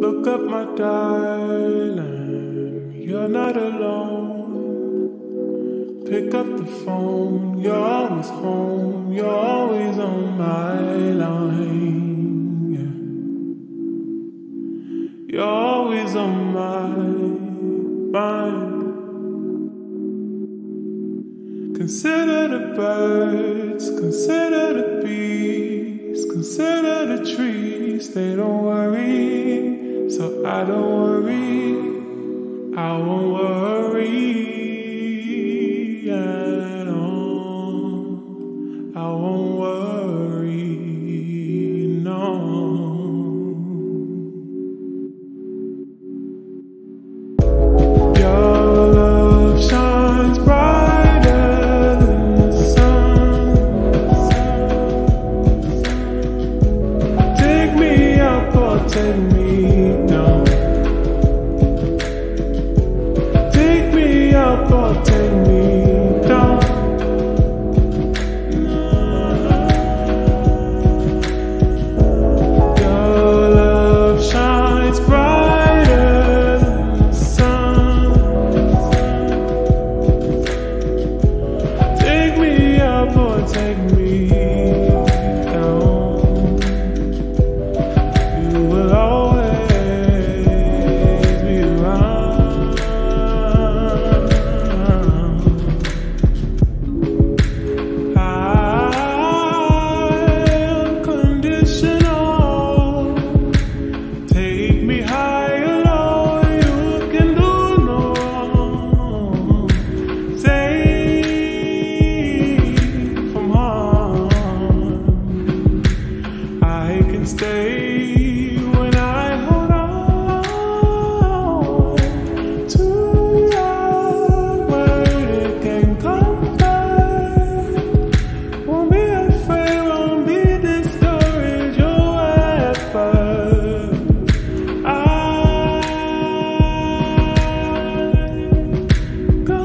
Look up, my darling, you're not alone. Pick up the phone, you're always home, you're always on my line. Yeah. You're always on my mind. Consider the birds, consider the bees, consider the trees, they don't worry, so I don't worry, I won't worry at all, I won't worry, no. Your love shines brighter than the sun. Take me up or take me down. Take me up or take me down. Your love shines brighter than the sun. Take me up or take me down. You will always be around. Unconditional. Take me higher, low, you can do no wrong. Safe from harm. I can stay when I hold on to your word. It can come back. Won't be afraid, won't be discouraged. Your effort. I go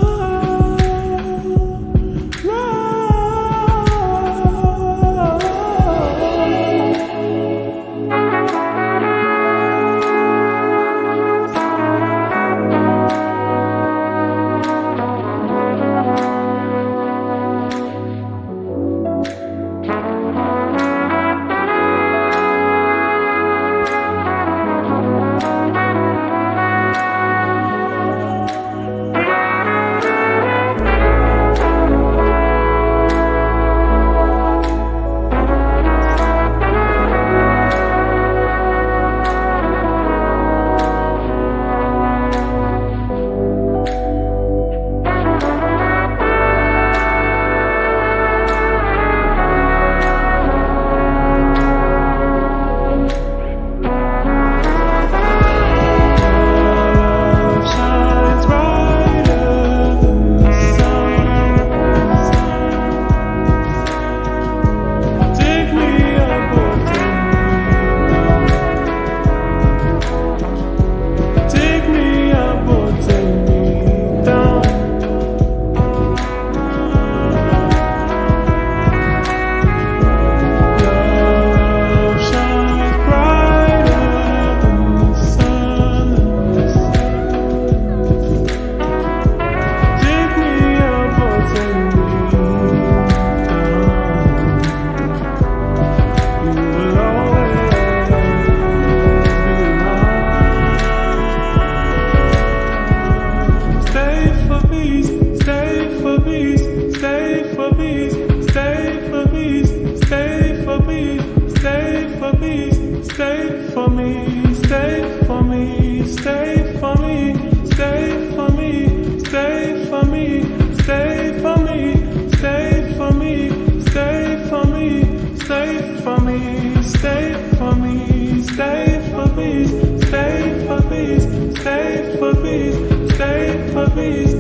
stay for me.